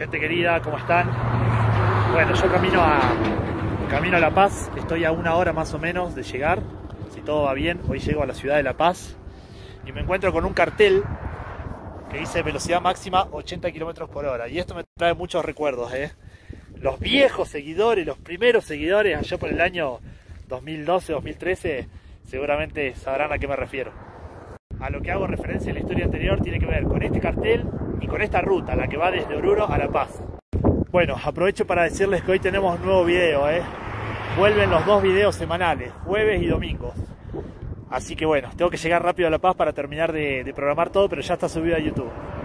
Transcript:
Gente querida, ¿cómo están? Bueno, yo camino a La Paz, estoy a 1 hora más o menos de llegar, si todo va bien. Hoy llego a la ciudad de La Paz y me encuentro con un cartel que dice velocidad máxima 80 km por hora, y esto me trae muchos recuerdos, Los viejos seguidores, los primeros seguidores allá por el año 2012-2013 seguramente sabrán a qué me refiero. A lo que hago referencia en la historia anterior tiene que ver con este cartel y con esta ruta, la que va desde Oruro a La Paz. Bueno, aprovecho para decirles que hoy tenemos un nuevo video, Vuelven los 2 videos semanales, jueves y domingos. Así que bueno, tengo que llegar rápido a La Paz para terminar de programar todo, pero ya está subido a YouTube.